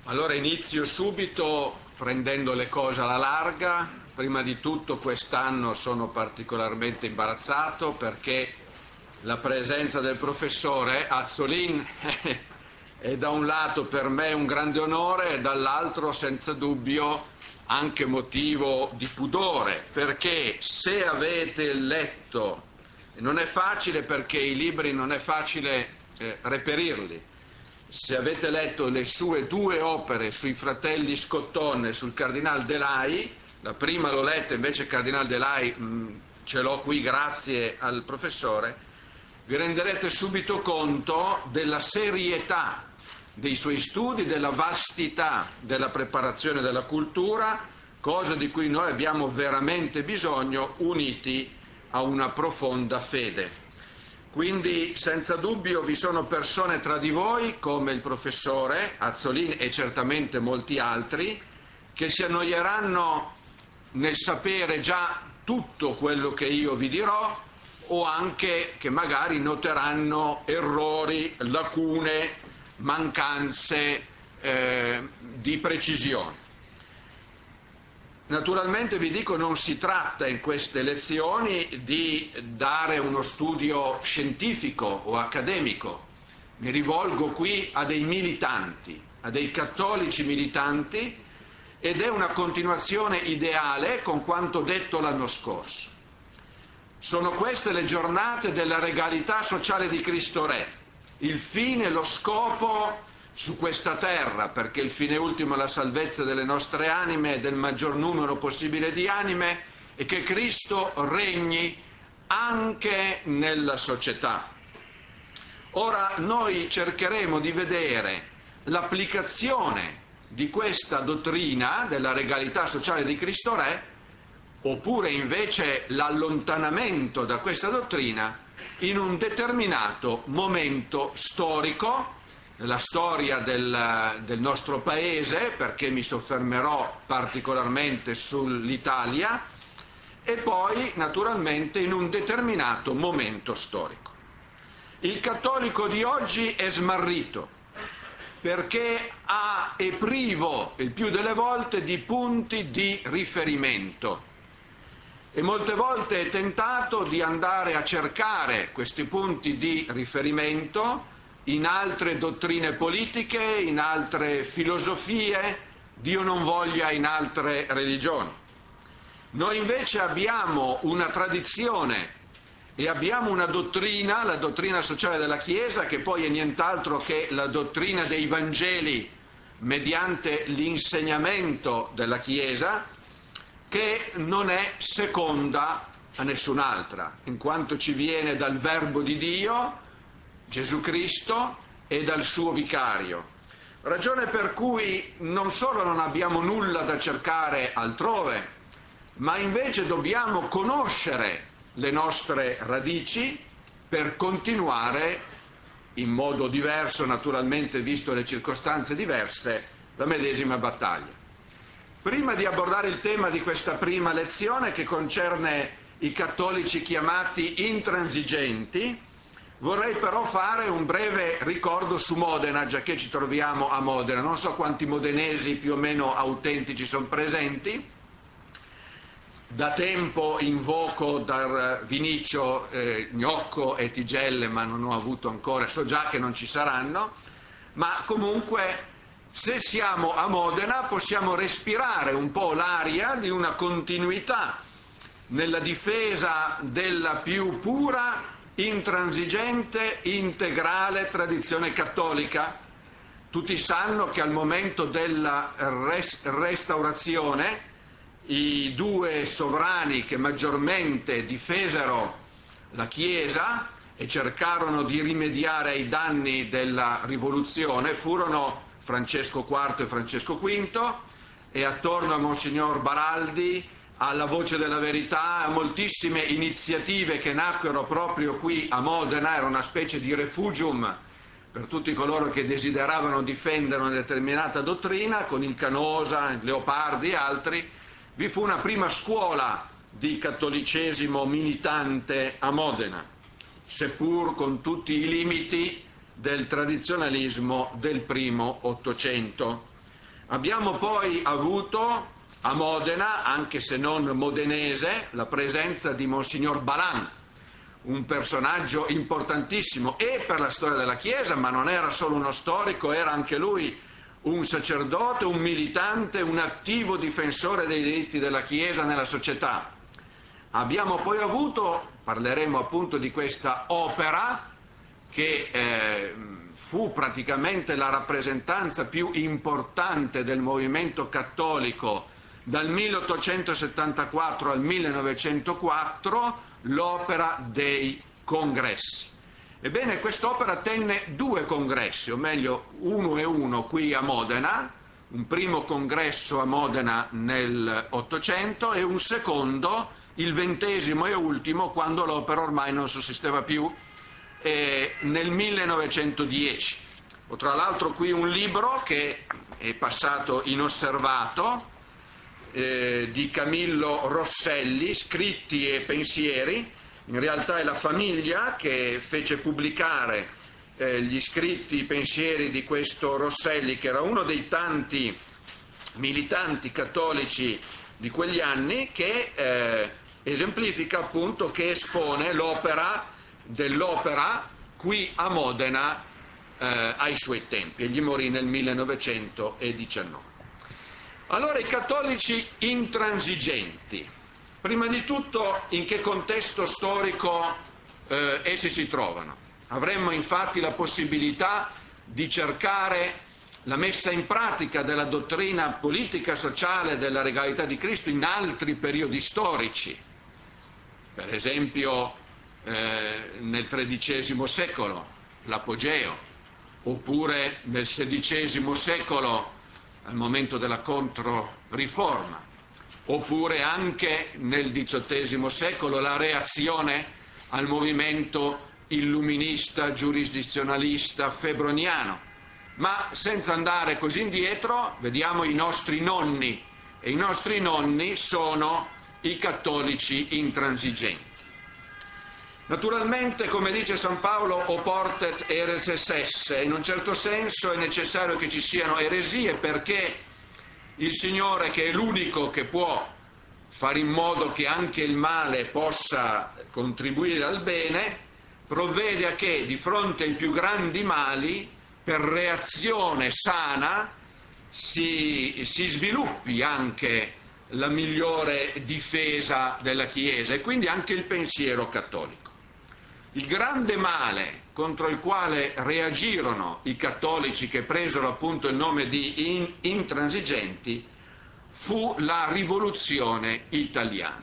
Allora inizio subito prendendo le cose alla larga. Prima di tutto quest'anno sono particolarmente imbarazzato perché la presenza del professore Azzolin è da un lato per me un grande onore e dall'altro senza dubbio anche motivo di pudore, perché se avete letto, non è facile perché i libri non è facile reperirli. Se avete letto le sue due opere sui fratelli Scotton e sul Cardinal Delay, la prima l'ho letta, invece il Cardinal Delay ce l'ho qui grazie al professore, vi renderete subito conto della serietà dei suoi studi, della vastità della preparazione della cultura, cosa di cui noi abbiamo veramente bisogno, uniti a una profonda fede. Quindi senza dubbio vi sono persone tra di voi, come il professore Azzolin e certamente molti altri, che si annoieranno nel sapere già tutto quello che io vi dirò, o anche che magari noteranno errori, lacune, mancanze di precisione. Naturalmente vi dico, non si tratta in queste lezioni di dare uno studio scientifico o accademico. Mi rivolgo qui a dei militanti, a dei cattolici militanti, ed è una continuazione ideale con quanto detto l'anno scorso. Sono queste le giornate della regalità sociale di Cristo Re, il fine, lo scopo su questa terra, perché il fine ultimo è la salvezza delle nostre anime e del maggior numero possibile di anime, e che Cristo regni anche nella società. Ora noi cercheremo di vedere l'applicazione di questa dottrina della regalità sociale di Cristo Re, oppure invece l'allontanamento da questa dottrina in un determinato momento storico, nella storia del nostro paese, perché mi soffermerò particolarmente sull'Italia, e poi naturalmente in un determinato momento storico. Il cattolico di oggi è smarrito perché è privo il più delle volte di punti di riferimento e molte volte è tentato di andare a cercare questi punti di riferimento in altre dottrine politiche, in altre filosofie, Dio non voglia in altre religioni. Noi invece abbiamo una tradizione e abbiamo una dottrina, la dottrina sociale della Chiesa, che poi è nient'altro che la dottrina dei Vangeli mediante l'insegnamento della Chiesa, che non è seconda a nessun'altra, in quanto ci viene dal Verbo di Dio, Gesù Cristo, e dal suo vicario. Ragione per cui non solo non abbiamo nulla da cercare altrove, ma invece dobbiamo conoscere le nostre radici per continuare, in modo diverso naturalmente visto le circostanze diverse, la medesima battaglia. Prima di abbordare il tema di questa prima lezione, che concerne i cattolici chiamati intransigenti, vorrei però fare un breve ricordo su Modena, già che ci troviamo a Modena. Non so quanti modenesi più o meno autentici sono presenti. Da tempo invoco da Vinicio Gnocco e Tigelle, ma non ho avuto ancora, so già che non ci saranno, ma comunque se siamo a Modena possiamo respirare un po' l'aria di una continuità nella difesa della più pura, intransigente, integrale tradizione cattolica. Tutti sanno che al momento della restaurazione i due sovrani che maggiormente difesero la Chiesa e cercarono di rimediare ai danni della rivoluzione furono Francesco IV e Francesco V, e attorno a Monsignor Baraldi, alla Voce della Verità, a moltissime iniziative che nacquero proprio qui a Modena. Era una specie di refugium per tutti coloro che desideravano difendere una determinata dottrina, con il Canosa, Leopardi e altri. Vi fu una prima scuola di cattolicesimo militante a Modena, seppur con tutti i limiti del tradizionalismo del primo Ottocento. Abbiamo poi avuto a Modena, anche se non modenese, la presenza di Monsignor Balan, un personaggio importantissimo e per la storia della Chiesa, ma non era solo uno storico, era anche lui un sacerdote, un militante, un attivo difensore dei diritti della Chiesa nella società. Abbiamo poi avuto, parleremo appunto di questa opera, che fu praticamente la rappresentanza più importante del movimento cattolico dal 1874 al 1904, l'opera dei congressi. Ebbene, quest'opera tenne 2 congressi, o meglio uno e uno qui a Modena, un primo congresso a Modena nel 800 e un secondo, il 20° e ultimo, quando l'opera ormai non sussisteva più, nel 1910. Ho tra l'altro qui un libro che è passato inosservato, di Camillo Rosselli, Scritti e pensieri. In realtà è la famiglia che fece pubblicare gli scritti e pensieri di questo Rosselli, che era uno dei tanti militanti cattolici di quegli anni, che esemplifica appunto, che espone l'opera dell'opera qui a Modena ai suoi tempi. Egli morì nel 1919. Allora, i cattolici intransigenti, prima di tutto in che contesto storico essi si trovano? Avremmo infatti la possibilità di cercare la messa in pratica della dottrina politica sociale della regalità di Cristo in altri periodi storici, per esempio nel XIII secolo, l'apogeo, oppure nel XVI secolo, al momento della Controriforma, oppure anche nel XVIII secolo, la reazione al movimento illuminista, giurisdizionalista, febroniano. Ma senza andare così indietro, vediamo i nostri nonni, e i nostri nonni sono i cattolici intransigenti. Naturalmente, come dice San Paolo, oportet ereses esse, in un certo senso è necessario che ci siano eresie, perché il Signore, che è l'unico che può fare in modo che anche il male possa contribuire al bene, provvede a che di fronte ai più grandi mali, per reazione sana, si sviluppi anche la migliore difesa della Chiesa e quindi anche il pensiero cattolico. Il grande male contro il quale reagirono i cattolici, che presero appunto il nome di intransigenti, fu la rivoluzione italiana,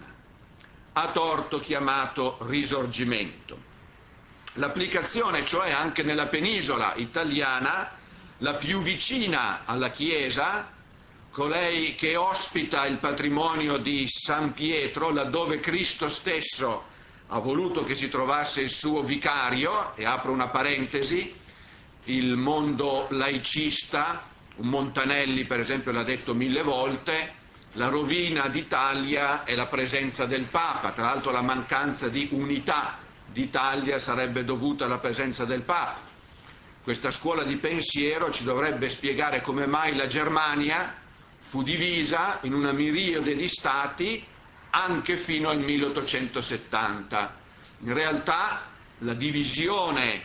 a torto chiamato Risorgimento. L'applicazione, cioè, anche nella penisola italiana, la più vicina alla Chiesa, colei che ospita il patrimonio di San Pietro, laddove Cristo stesso ha voluto che si trovasse il suo vicario, e apro una parentesi, il mondo laicista, un Montanelli per esempio l'ha detto 1000 volte, la rovina d'Italia è la presenza del Papa, tra l'altro la mancanza di unità d'Italia sarebbe dovuta alla presenza del Papa. Questa scuola di pensiero ci dovrebbe spiegare come mai la Germania fu divisa in una miriade di stati anche fino al 1870. In realtà la divisione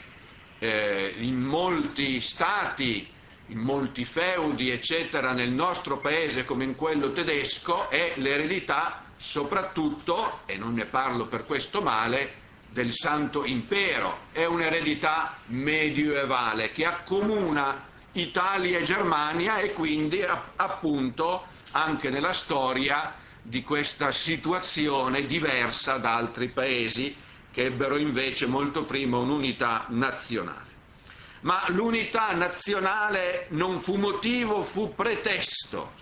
in molti stati, in molti feudi, eccetera, nel nostro paese come in quello tedesco, è l'eredità soprattutto, e non ne parlo per questo male, del Santo Impero. È un'eredità medioevale che accomuna Italia e Germania, e quindi appunto anche nella storia di questa situazione diversa da altri paesi che ebbero invece molto prima un'unità nazionale. Ma l'unità nazionale non fu motivo, fu pretesto.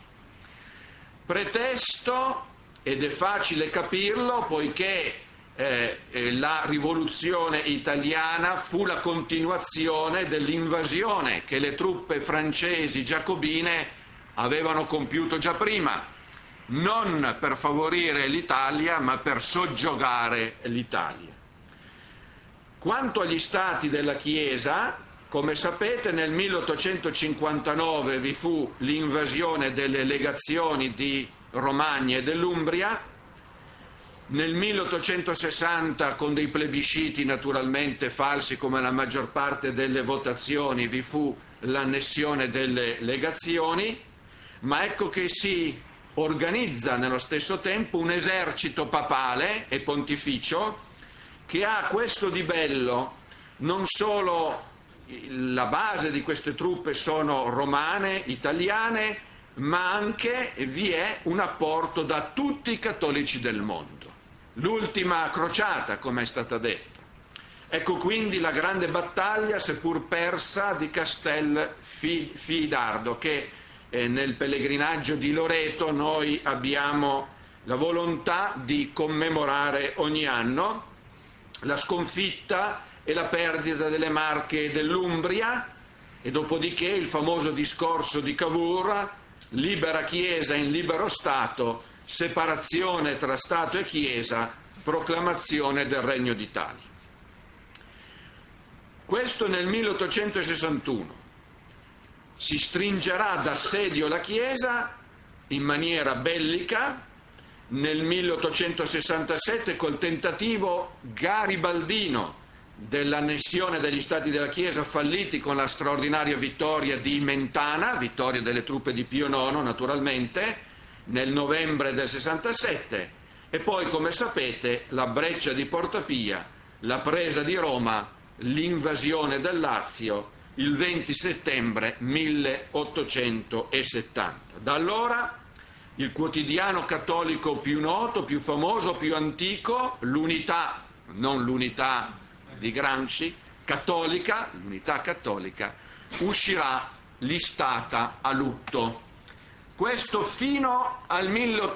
Pretesto, ed è facile capirlo, poiché la rivoluzione italiana fu la continuazione dell'invasione che le truppe francesi giacobine avevano compiuto già prima, non per favorire l'Italia, ma per soggiogare l'Italia. Quanto agli stati della Chiesa, Come sapete, nel 1859 vi fu l'invasione delle legazioni di Romagna e dell'Umbria. Nel 1860, con dei plebisciti naturalmente falsi come la maggior parte delle votazioni, vi fu l'annessione delle legazioni, ma ecco che si organizza nello stesso tempo un esercito papale e pontificio che ha questo di bello: non solo la base di queste truppe sono romane, italiane, ma anche vi è un apporto da tutti i cattolici del mondo. L'ultima crociata, come è stata detta. Ecco quindi la grande battaglia, seppur persa, di Castel Fidardo, che nel pellegrinaggio di Loreto noi abbiamo la volontà di commemorare ogni anno. La sconfitta e la perdita delle Marche e dell'Umbria, e dopodiché il famoso discorso di Cavour: libera Chiesa in libero Stato, separazione tra Stato e Chiesa, proclamazione del Regno d'Italia. Questo nel 1861. Si stringerà d'assedio la Chiesa in maniera bellica nel 1867 col tentativo garibaldino dell'annessione degli Stati della Chiesa, falliti con la straordinaria vittoria di Mentana, vittoria delle truppe di Pio IX naturalmente, nel novembre del 67, e poi, come sapete, la breccia di Porta Pia, la presa di Roma, l'invasione del Lazio il 20 settembre 1870. Da allora il quotidiano cattolico più noto, più famoso, più antico, l'Unità, non l'Unità di Gramsci, cattolica, l'Unità cattolica, uscirà listata a lutto. Questo fino al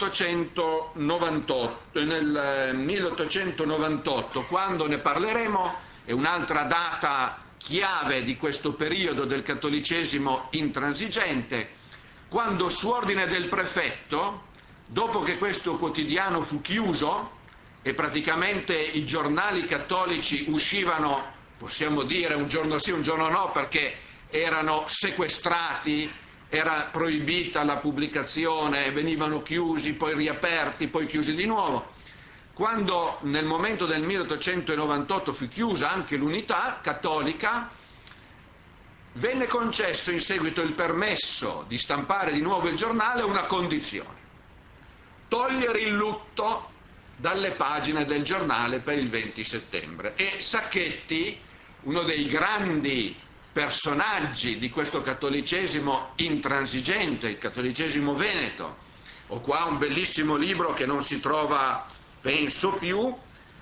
1898, nel 1898, quando ne parleremo, è un'altra data chiave di questo periodo del cattolicesimo intransigente, quando su ordine del prefetto, dopo che questo quotidiano fu chiuso e praticamente i giornali cattolici uscivano, possiamo dire, un giorno sì, un giorno no, perché erano sequestrati, era proibita la pubblicazione, venivano chiusi, poi riaperti, poi chiusi di nuovo. Quando nel momento del 1898 fu chiusa anche l'Unità cattolica, venne concesso in seguito il permesso di stampare di nuovo il giornale a una condizione: togliere il lutto dalle pagine del giornale per il 20 settembre. E Sacchetti, uno dei grandi personaggi di questo cattolicesimo intransigente, il cattolicesimo veneto, ho qua un bellissimo libro che non si trova, penso più,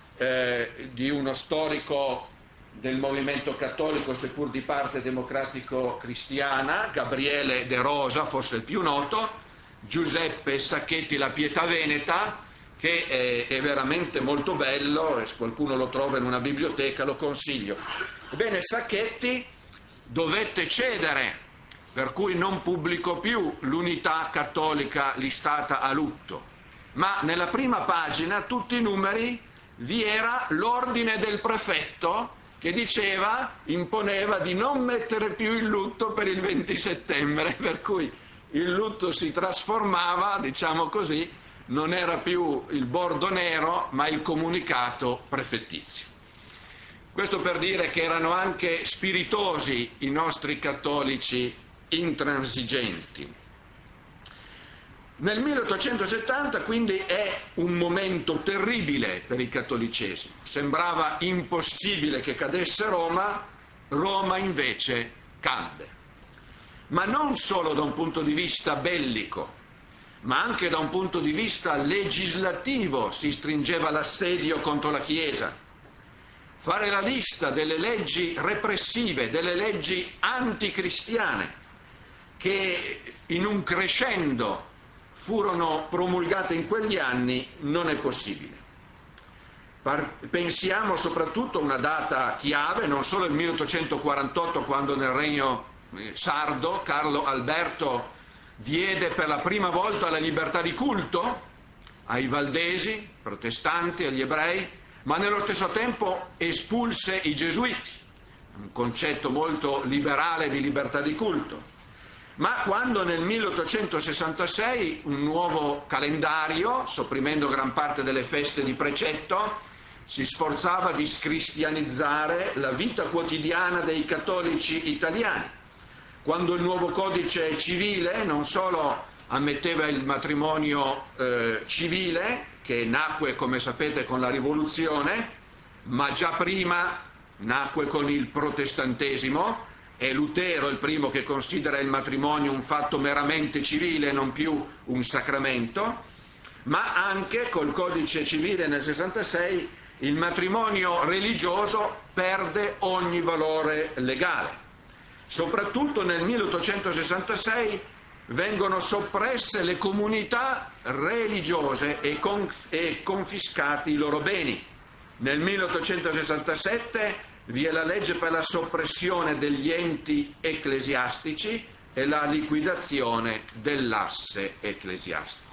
di uno storico del movimento cattolico, seppur di parte democratico-cristiana, Gabriele De Rosa, forse il più noto, Giuseppe Sacchetti, La Pietà Veneta, che è veramente molto bello, e se qualcuno lo trova in una biblioteca lo consiglio. Ebbene, Sacchetti dovette cedere, per cui non pubblicò più l'Unità cattolica listata a lutto, ma nella prima pagina, tutti i numeri, vi era l'ordine del prefetto che diceva, imponeva di non mettere più il lutto per il 20 settembre, per cui il lutto si trasformava, diciamo così, non era più il bordo nero, ma il comunicato prefettizio. Questo per dire che erano anche spiritosi i nostri cattolici intransigenti. Nel 1870 quindi è un momento terribile per il cattolicesimo. Sembrava impossibile che cadesse Roma, Roma invece cadde. Ma non solo da un punto di vista bellico, ma anche da un punto di vista legislativo si stringeva l'assedio contro la Chiesa. Fare la lista delle leggi repressive, delle leggi anticristiane, che in un crescendo furono promulgate in quegli anni, non è possibile. Pensiamo soprattutto a una data chiave, non solo il 1848, quando nel regno sardo Carlo Alberto diede per la prima volta la libertà di culto ai valdesi, protestanti, agli ebrei, ma nello stesso tempo espulse i gesuiti, un concetto molto liberale di libertà di culto. Ma quando nel 1866 un nuovo calendario, sopprimendo gran parte delle feste di precetto, si sforzava di scristianizzare la vita quotidiana dei cattolici italiani, quando il nuovo codice civile non solo ammetteva il matrimonio civile, che nacque, come sapete, con la Rivoluzione, ma già prima nacque con il protestantesimo. È Lutero il primo che considera il matrimonio un fatto meramente civile e non più un sacramento, ma anche col codice civile nel 66 il matrimonio religioso perde ogni valore legale. Soprattutto nel 1866 vengono soppresse le comunità religiose e confiscati i loro beni. Nel 1867 vi è la legge per la soppressione degli enti ecclesiastici e la liquidazione dell'asse ecclesiastico.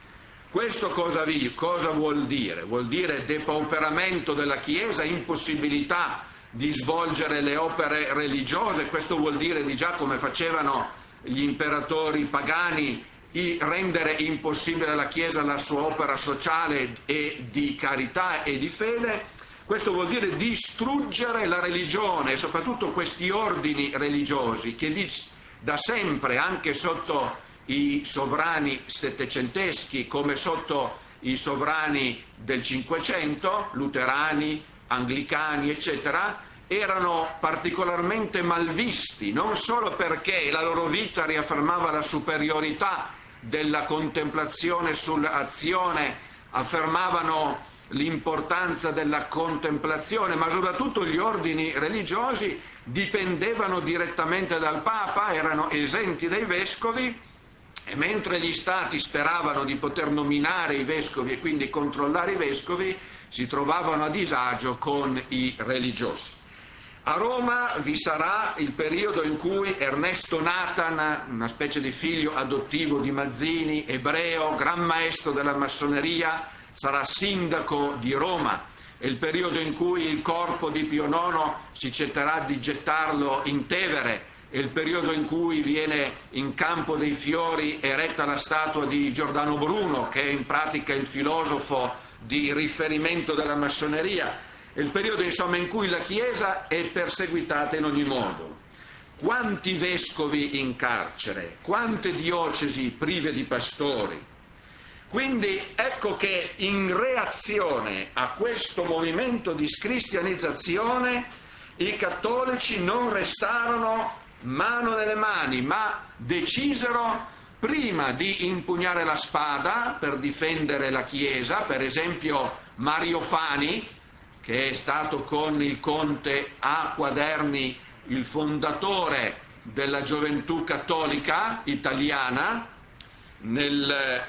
Questo cosa vuol dire? Vuol dire depauperamento della Chiesa, impossibilità di svolgere le opere religiose. Questo vuol dire di già, come facevano gli imperatori pagani, rendere impossibile alla Chiesa la sua opera sociale e di carità e di fede. Questo vuol dire distruggere la religione e soprattutto questi ordini religiosi che da sempre, anche sotto i sovrani settecenteschi come sotto i sovrani del Cinquecento, luterani, anglicani, eccetera, erano particolarmente malvisti, non solo perché la loro vita riaffermava la superiorità della contemplazione sull'azione, affermavano l'importanza della contemplazione, ma soprattutto gli ordini religiosi dipendevano direttamente dal Papa, erano esenti dai vescovi, e mentre gli stati speravano di poter nominare i vescovi e quindi controllare i vescovi, si trovavano a disagio con i religiosi. A Roma vi sarà il periodo in cui Ernesto Nathan, una specie di figlio adottivo di Mazzini, ebreo, gran maestro della massoneria, sarà sindaco di Roma. È il periodo in cui il corpo di Pio IX si cercherà di gettarlo in Tevere. È il periodo in cui viene in Campo dei Fiori eretta la statua di Giordano Bruno, che è in pratica il filosofo di riferimento della massoneria. È il periodo, insomma, in cui la Chiesa è perseguitata in ogni modo. Quanti vescovi in carcere, quante diocesi prive di pastori. Quindi ecco che in reazione a questo movimento di scristianizzazione i cattolici non restarono mano nelle mani, ma decisero prima di impugnare la spada per difendere la Chiesa. Per esempio Mario Fani, che è stato con il conte A. Quaderni il fondatore della Gioventù Cattolica Italiana nel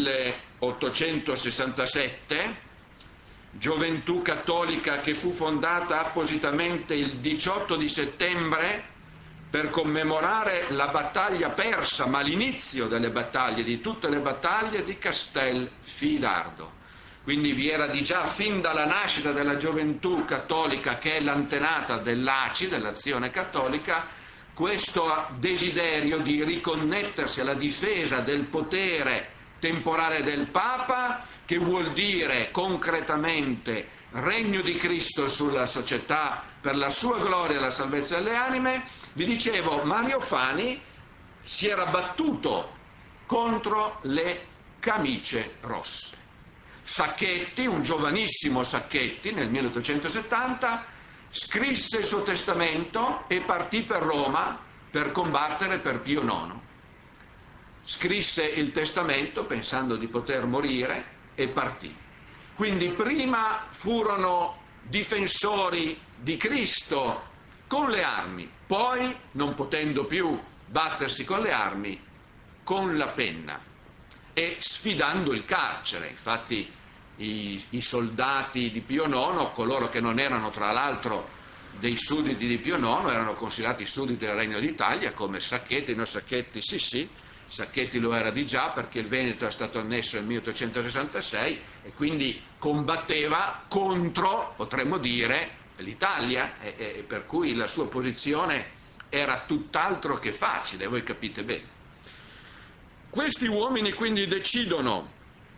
1867, Gioventù Cattolica che fu fondata appositamente il 18 di settembre per commemorare la battaglia persa, ma l'inizio delle battaglie, di tutte le battaglie di Castelfidardo. Quindi vi era di già fin dalla nascita della Gioventù Cattolica, che è l'antenata dell'ACI, dell'Azione Cattolica, questo desiderio di riconnettersi alla difesa del potere temporale del Papa, che vuol dire concretamente regno di Cristo sulla società per la sua gloria e la salvezza delle anime. Vi dicevo, Mario Fani si era battuto contro le camicie rosse. Sacchetti, un giovanissimo Sacchetti, nel 1870, scrisse il suo testamento e partì per Roma per combattere per Pio IX. Scrisse il testamento pensando di poter morire e partì. Quindi prima furono difensori di Cristo con le armi, poi, non potendo più battersi con le armi, con la penna e sfidando il carcere. Infatti i soldati di Pio IX, coloro che non erano tra l'altro dei sudditi di Pio IX, erano considerati sudditi del Regno d'Italia, come Sacchetti. No, Sacchetti sì, Sacchetti lo era di già, perché il Veneto è stato annesso nel 1866 e quindi combatteva contro, potremmo dire, l'Italia, per cui la sua posizione era tutt'altro che facile, voi capite bene. Questi uomini quindi decidono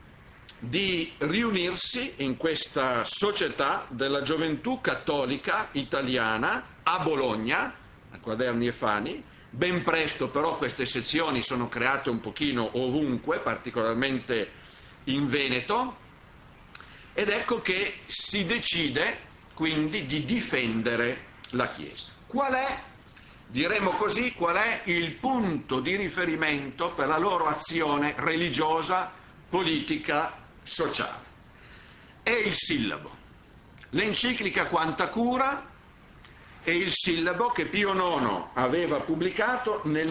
di riunirsi in questa società della gioventù cattolica italiana a Bologna, a Quaderni e Fani. Ben presto però queste sezioni sono create un pochino ovunque, particolarmente in Veneto, ed ecco che si decide quindi di difendere la Chiesa. Qual è, diremo così, qual è il punto di riferimento per la loro azione religiosa, politica, sociale? È il sillabo. L'enciclica Quanta Cura è il sillabo che Pio IX aveva pubblicato nel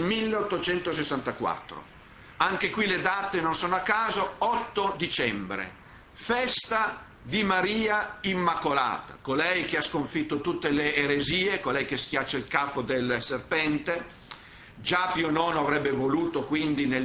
1864. Anche qui le date non sono a caso: 8 dicembre, festa di Maria Immacolata, colei che ha sconfitto tutte le eresie, colei che schiaccia il capo del serpente. Già Pio IX avrebbe voluto quindi nel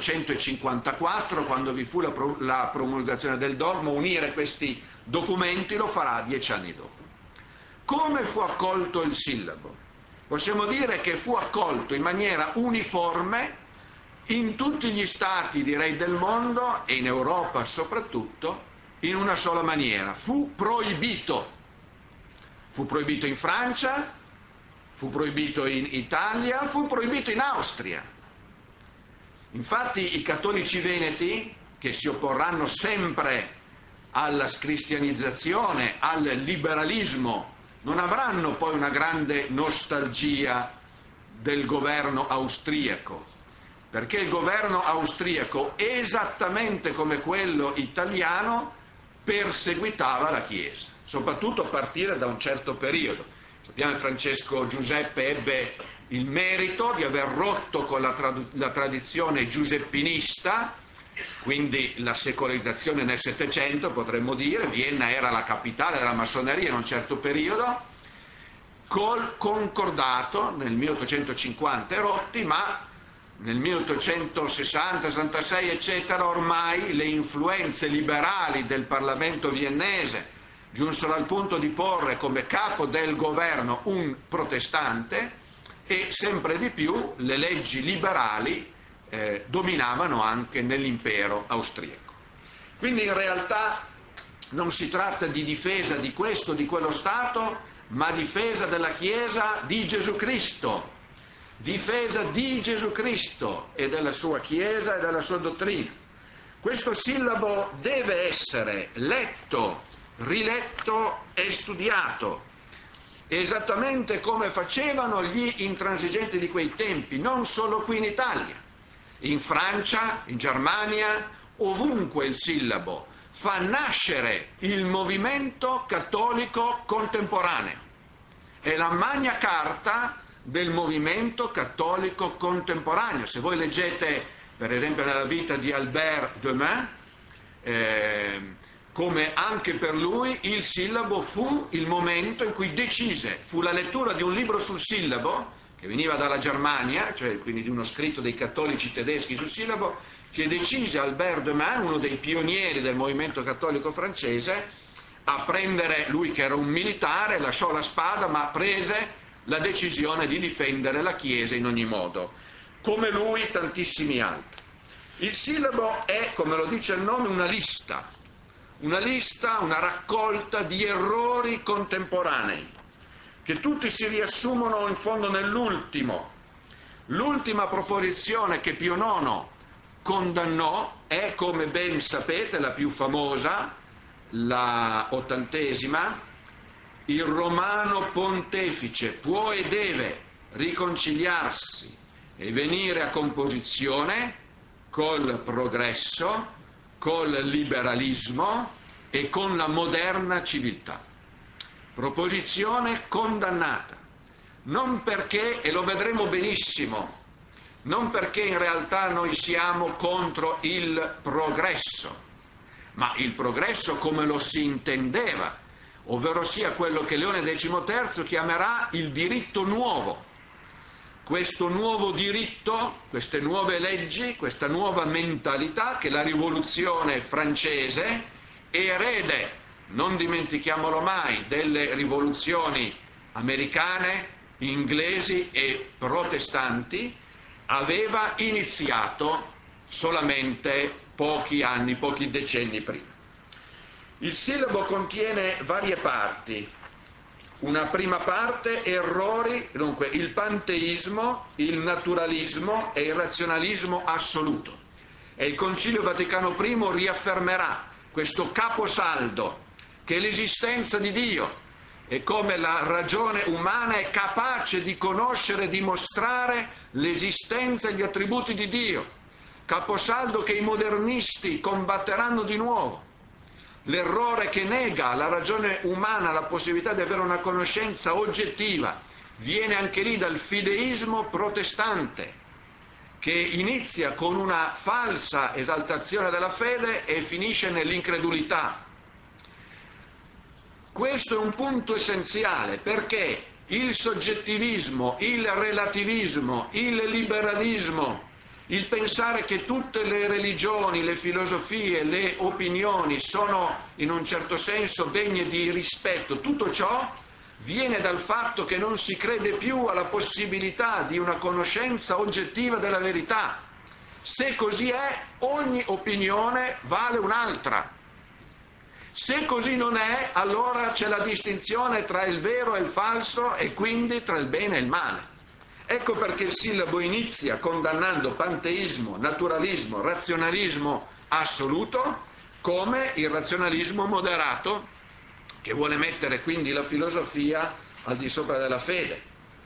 1854, quando vi fu la promulgazione del dogma, unire questi documenti. Lo farà 10 anni dopo. Come fu accolto il sillabo? Possiamo dire che fu accolto in maniera uniforme in tutti gli stati, direi, del mondo, e in Europa soprattutto, in una sola maniera: fu proibito. Fu proibito in Francia, fu proibito in Italia, fu proibito in Austria. Infatti i cattolici veneti, che si opporranno sempre alla scristianizzazione, al liberalismo, non avranno poi una grande nostalgia del governo austriaco, perché il governo austriaco, esattamente come quello italiano, perseguitava la Chiesa, soprattutto a partire da un certo periodo. Sappiamo che Francesco Giuseppe ebbe il merito di aver rotto con la tradizione giuseppinista, quindi la secolarizzazione nel Settecento, potremmo dire. Vienna era la capitale della massoneria in un certo periodo, col concordato nel 1850 rotti, ma nel 1860, 66 eccetera ormai le influenze liberali del Parlamento viennese giunsero al punto di porre come capo del governo un protestante, e sempre di più le leggi liberali dominavano anche nell'impero austriaco. Quindi in realtà non si tratta di difesa di questo o di quello Stato, ma difesa della Chiesa di Gesù Cristo, difesa di Gesù Cristo e della sua Chiesa e della sua dottrina. Questo sillabo deve essere letto, riletto e studiato, esattamente come facevano gli intransigenti di quei tempi, non solo qui in Italia, in Francia, in Germania, ovunque il sillabo fa nascere il movimento cattolico contemporaneo. È la Magna Carta del movimento cattolico contemporaneo. Se voi leggete, per esempio, nella vita di Albert Demain, come anche per lui il sillabo fu il momento in cui decise, fu la lettura di un libro sul sillabo, che veniva dalla Germania, cioè quindi di uno scritto dei cattolici tedeschi sul sillabo, che decise Albert Demain, uno dei pionieri del movimento cattolico francese, a prendere, lui che era un militare, lasciò la spada, ma prese la decisione di difendere la Chiesa in ogni modo, come lui tantissimi altri. Il sillabo è, come lo dice il nome, una lista, una raccolta di errori contemporanei, che tutti si riassumono in fondo l'ultima proposizione che Pio IX condannò è, come ben sapete, la più famosa, la 80°: il romano pontefice può e deve riconciliarsi e venire a composizione col progresso, col liberalismo e con la moderna civiltà. Proposizione condannata, non perché, e lo vedremo benissimo, non perché in realtà noi siamo contro il progresso, ma il progresso come lo si intendeva, ovvero sia quello che Leone XIII chiamerà il diritto nuovo. Questo nuovo diritto, queste nuove leggi, questa nuova mentalità che la rivoluzione francese, erede non dimentichiamolo mai, delle rivoluzioni americane, inglesi e protestanti, aveva iniziato solamente pochi anni, pochi decenni prima. Il sillabo contiene varie parti. Una prima parte, errori, dunque il panteismo, il naturalismo e il razionalismo assoluto. E il Concilio Vaticano I riaffermerà questo caposaldo, che l'esistenza di Dio e come la ragione umana è capace di conoscere e dimostrare l'esistenza e gli attributi di Dio, caposaldo che i modernisti combatteranno di nuovo. L'errore che nega alla ragione umana la possibilità di avere una conoscenza oggettiva viene anche lì dal fideismo protestante, che inizia con una falsa esaltazione della fede e finisce nell'incredulità. Questo è un punto essenziale, perché il soggettivismo, il relativismo, il liberalismo, il pensare che tutte le religioni, le filosofie, le opinioni sono in un certo senso degne di rispetto, tutto ciò viene dal fatto che non si crede più alla possibilità di una conoscenza oggettiva della verità. Se così è, ogni opinione vale un'altra. Se così non è, allora c'è la distinzione tra il vero e il falso e quindi tra il bene e il male. Ecco perché il sillabo inizia condannando panteismo, naturalismo, razionalismo assoluto come il razionalismo moderato, che vuole mettere quindi la filosofia al di sopra della fede.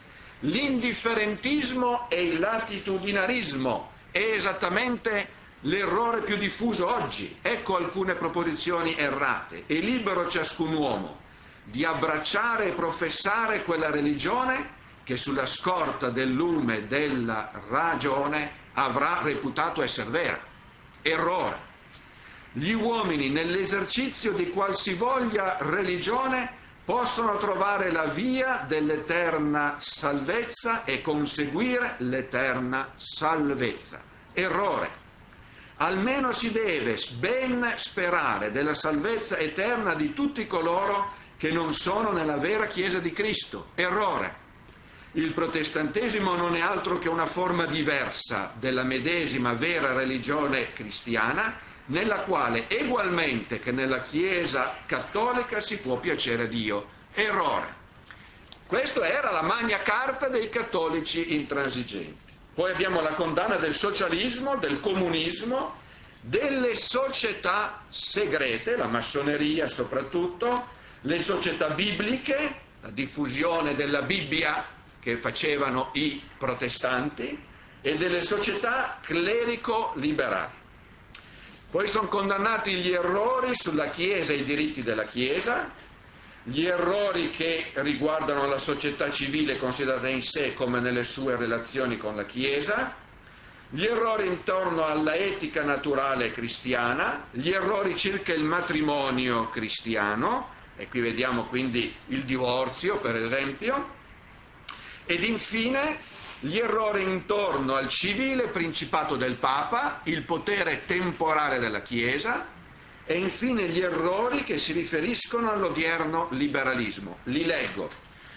L'indifferentismo e il latitudinarismo è esattamente l'errore più diffuso oggi. Ecco alcune proposizioni errate. È libero ciascun uomo di abbracciare e professare quella religione che sulla scorta del lume della ragione avrà reputato essere vera. Errore. Gli uomini nell'esercizio di qualsivoglia religione possono trovare la via dell'eterna salvezza e conseguire l'eterna salvezza. Errore. Almeno si deve ben sperare della salvezza eterna di tutti coloro che non sono nella vera Chiesa di Cristo. Errore. Il protestantesimo non è altro che una forma diversa della medesima vera religione cristiana, nella quale ugualmente che nella Chiesa cattolica si può piacere a Dio. Errore. Questa era la Magna Carta dei cattolici intransigenti. Poi abbiamo la condanna del socialismo, del comunismo, delle società segrete, la massoneria soprattutto, le società bibliche, la diffusione della Bibbia che facevano i protestanti, e delle società clerico-liberali. Poi sono condannati gli errori sulla Chiesa e i diritti della Chiesa, gli errori che riguardano la società civile considerata in sé come nelle sue relazioni con la Chiesa, gli errori intorno alla etica naturale cristiana, gli errori circa il matrimonio cristiano, e qui vediamo quindi il divorzio per esempio, ed infine gli errori intorno al civile principato del Papa, il potere temporale della Chiesa, e infine gli errori che si riferiscono all'odierno liberalismo. Li leggo.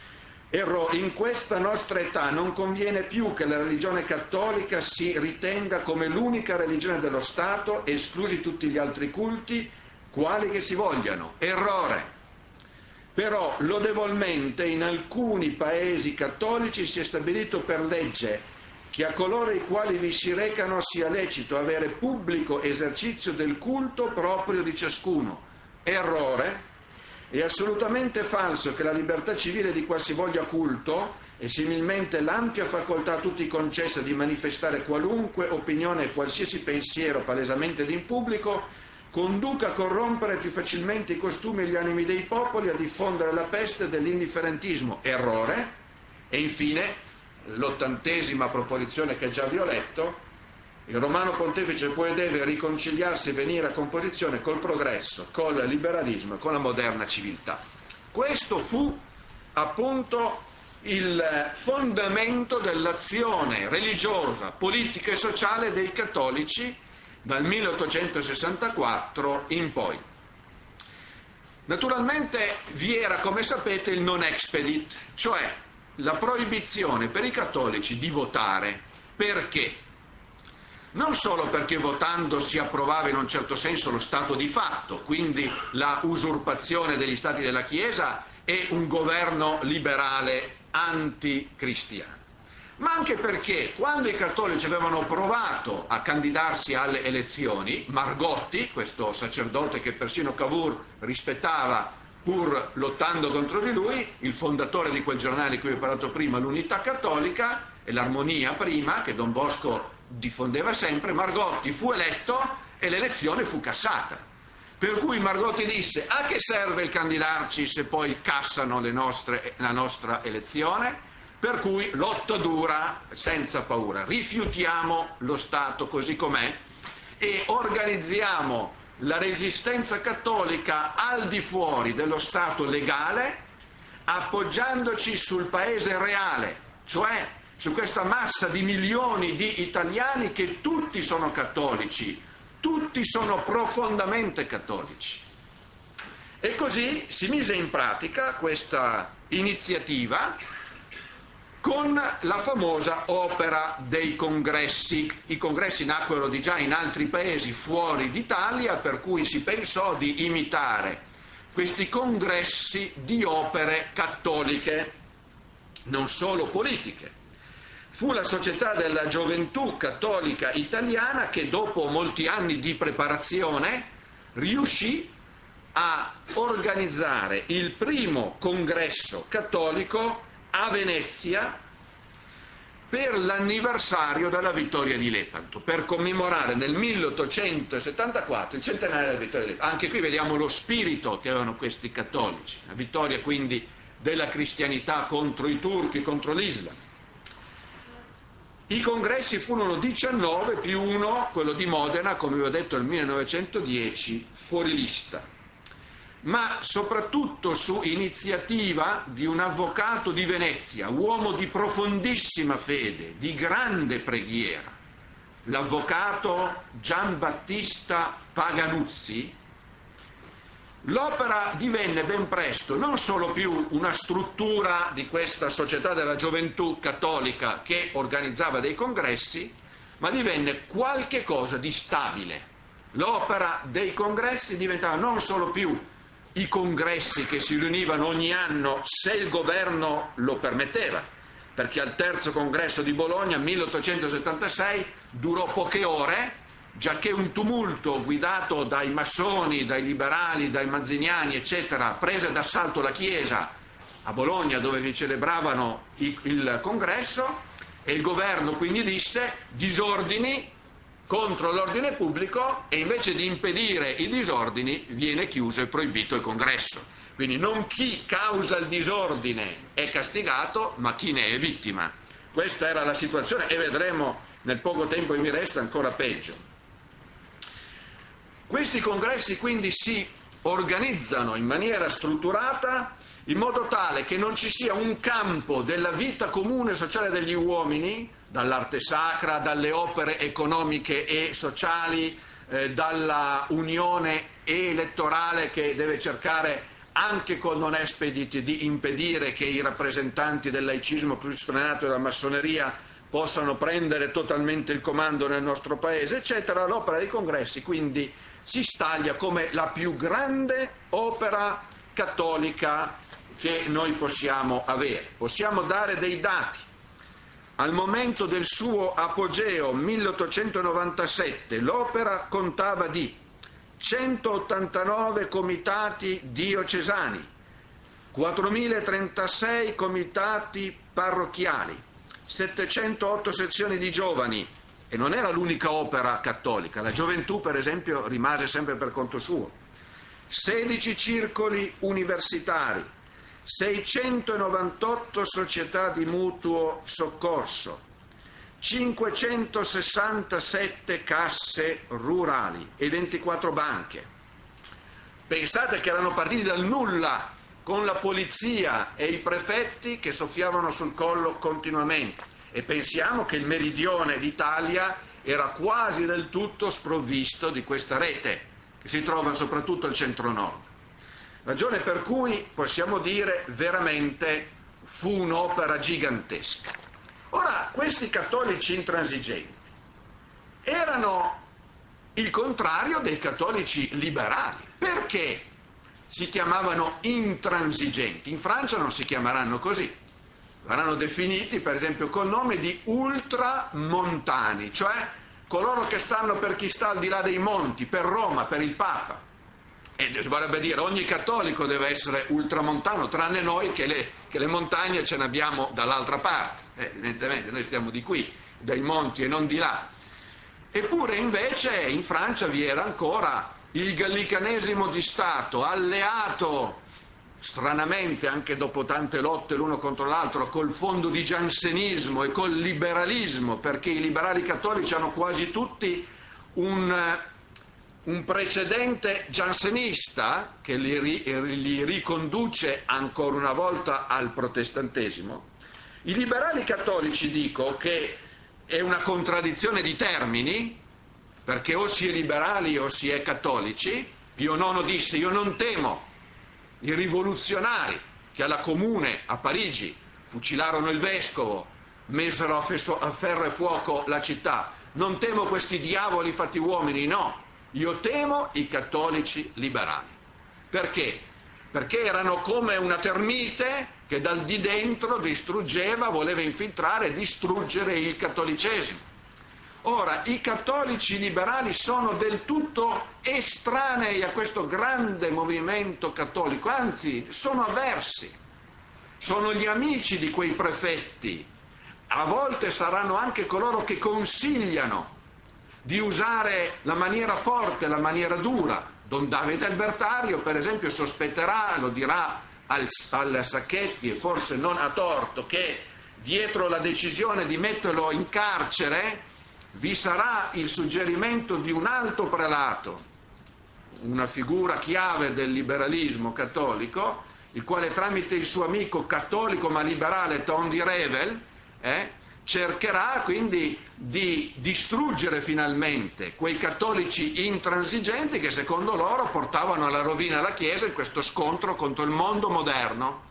In questa nostra età non conviene più che la religione cattolica si ritenga come l'unica religione dello Stato, esclusi tutti gli altri culti, quali che si vogliano. Errore. Però lodevolmente in alcuni paesi cattolici si è stabilito per legge che a coloro i quali vi si recano sia lecito avere pubblico esercizio del culto proprio di ciascuno. Errore. È assolutamente falso che la libertà civile di qualsivoglia culto e similmente l'ampia facoltà a tutti concessa di manifestare qualunque opinione e qualsiasi pensiero palesemente ed in pubblico conduca a corrompere più facilmente i costumi e gli animi dei popoli, a diffondere la peste dell'indifferentismo. Errore. E infine l'80ª proposizione che già vi ho letto: il Romano Pontefice può e deve riconciliarsi e venire a composizione col progresso, col liberalismo e con la moderna civiltà. Questo fu appunto il fondamento dell'azione religiosa, politica e sociale dei cattolici dal 1864 in poi. Naturalmente vi era, come sapete, il non expedit, cioè la proibizione per i cattolici di votare. Perché? Non solo perché votando si approvava in un certo senso lo stato di fatto, quindi la usurpazione degli stati della Chiesa e un governo liberale anticristiano, ma anche perché quando i cattolici avevano provato a candidarsi alle elezioni, Margotti, questo sacerdote che persino Cavour rispettava pur lottando contro di lui, il fondatore di quel giornale di cui ho parlato prima, l'Unità Cattolica e l'Armonia prima, che Don Bosco diffondeva sempre, Margotti fu eletto e l'elezione fu cassata. Per cui Margotti disse: a che serve il candidarci se poi cassano la nostra elezione? Per cui lotta dura, senza paura, rifiutiamo lo Stato così com'è e organizziamo la resistenza cattolica al di fuori dello Stato legale, appoggiandoci sul paese reale, cioè su questa massa di milioni di italiani che tutti sono cattolici, tutti sono profondamente cattolici. E così si mise in pratica questa iniziativa con la famosa opera dei congressi. I congressi nacquero già in altri paesi fuori d'Italia, per cui si pensò di imitare questi congressi di opere cattoliche, non solo politiche. Fu la Società della Gioventù Cattolica Italiana che dopo molti anni di preparazione riuscì a organizzare il primo congresso cattolico a Venezia per l'anniversario della vittoria di Lepanto, per commemorare nel 1874 il centenario della vittoria di Lepanto. Anche qui vediamo lo spirito che avevano questi cattolici, la vittoria quindi della cristianità contro i turchi, contro l'Islam. I congressi furono 19 più uno, quello di Modena, come vi ho detto nel 1910, fuori lista, ma soprattutto su iniziativa di un avvocato di Venezia, uomo di profondissima fede, di grande preghiera, l'avvocato Giambattista Paganuzzi. L'opera divenne ben presto non solo più una struttura di questa Società della Gioventù Cattolica che organizzava dei congressi, ma divenne qualche cosa di stabile. L'opera dei congressi diventava non solo più i congressi che si riunivano ogni anno se il governo lo permetteva, perché al terzo congresso di Bologna, 1876, durò poche ore, giacché un tumulto guidato dai massoni, dai liberali, dai mazziniani, eccetera, prese d'assalto la chiesa a Bologna dove vi celebravano il congresso, e il governo quindi disse: disordini contro l'ordine pubblico, e invece di impedire i disordini viene chiuso e proibito il congresso. Quindi non chi causa il disordine è castigato, ma chi ne è vittima. Questa era la situazione e vedremo nel poco tempo che mi resta ancora peggio. Questi congressi quindi si organizzano in maniera strutturata in modo tale che non ci sia un campo della vita comune sociale degli uomini, dall'arte sacra, dalle opere economiche e sociali, dalla unione elettorale che deve cercare anche con non expediti di impedire che i rappresentanti del laicismo più sfrenato e della massoneria possano prendere totalmente il comando nel nostro paese, eccetera. L'opera dei congressi quindi si staglia come la più grande opera cattolica che noi possiamo avere. Possiamo dare dei dati. Al momento del suo apogeo, 1897, l'opera contava di 189 comitati diocesani, 4.036 comitati parrocchiali, 708 sezioni di giovani, e non era l'unica opera cattolica, la gioventù per esempio rimase sempre per conto suo, 16 circoli universitari, 698 società di mutuo soccorso, 567 casse rurali e 24 banche. Pensate che erano partiti dal nulla, con la polizia e i prefetti che soffiavano sul collo continuamente, e pensiamo che il meridione d'Italia era quasi del tutto sprovvisto di questa rete, che si trova soprattutto al centro-nord. ragione per cui possiamo dire veramente fu un'opera gigantesca. Ora, questi cattolici intransigenti erano il contrario dei cattolici liberali. Perché si chiamavano intransigenti? In Francia non si chiameranno così, verranno definiti per esempio col nome di ultramontani, cioè coloro che stanno per chi sta al di là dei monti, per Roma, per il Papa. E vorrebbe dire ogni cattolico deve essere ultramontano, tranne noi che le montagne ce ne abbiamo dall'altra parte. Evidentemente noi stiamo di qui, dai monti e non di là. Eppure invece in Francia vi era ancora il gallicanesimo di Stato, alleato stranamente anche dopo tante lotte l'uno contro l'altro col fondo di giansenismo e col liberalismo, perché i liberali cattolici hanno quasi tutti un precedente giansenista che li riconduce ancora una volta al protestantesimo. I liberali cattolici, dico che è una contraddizione di termini, perché o si è liberali o si è cattolici. Pio IX disse: io non temo i rivoluzionari che alla Comune a Parigi fucilarono il vescovo, mesero a ferro e fuoco la città, non temo questi diavoli fatti uomini, no, io temo i cattolici liberali. Perché? Perché erano come una termite che dal di dentro distruggeva, voleva infiltrare e distruggere il cattolicesimo. Ora, i cattolici liberali sono del tutto estranei a questo grande movimento cattolico, anzi sono avversi, sono gli amici di quei prefetti, a volte saranno anche coloro che consigliano di usare la maniera forte, la maniera dura. Don Davide Albertario, per esempio, sospetterà, lo dirà al Sacchetti, e forse non a torto, che dietro la decisione di metterlo in carcere vi sarà il suggerimento di un alto prelato, una figura chiave del liberalismo cattolico, il quale tramite il suo amico cattolico ma liberale Tondi Revel cercherà quindi di distruggere finalmente quei cattolici intransigenti che secondo loro portavano alla rovina la Chiesa in questo scontro contro il mondo moderno.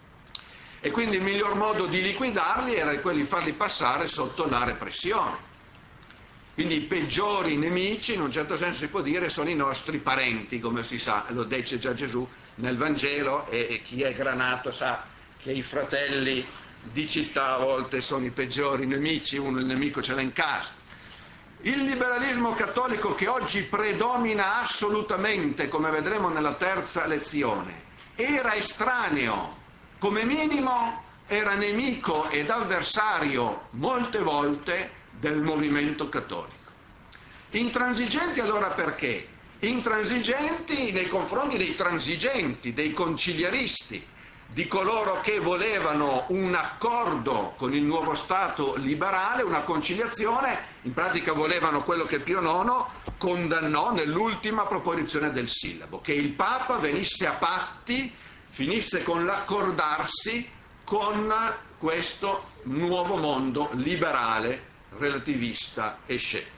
E quindi il miglior modo di liquidarli era quello di farli passare sotto la repressione. Quindi i peggiori nemici, in un certo senso si può dire, sono i nostri parenti, come si sa, lo dice già Gesù nel Vangelo, e chi è granato sa che i fratelli di città a volte sono i peggiori nemici, uno il nemico ce l'ha in casa. Il liberalismo cattolico che oggi predomina assolutamente, come vedremo nella terza lezione, era estraneo, come minimo era nemico ed avversario molte volte del movimento cattolico. Intransigenti allora perché? Intransigenti nei confronti dei transigenti, dei conciliaristi, di coloro che volevano un accordo con il nuovo Stato liberale, una conciliazione, in pratica volevano quello che Pio IX condannò nell'ultima proposizione del Sillabo, che il Papa venisse a patti, finisse con l'accordarsi con questo nuovo mondo liberale, relativista e scettico.